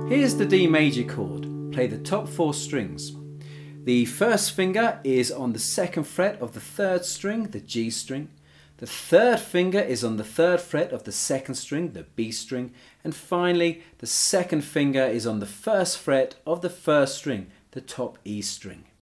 Here's the D major chord. Play the top 4 strings. The first finger is on the 2nd fret of the 3rd string, the G string. The 3rd finger is on the 3rd fret of the 2nd string, the B string. And finally, the 2nd finger is on the 1st fret of the 1st string, the top E string.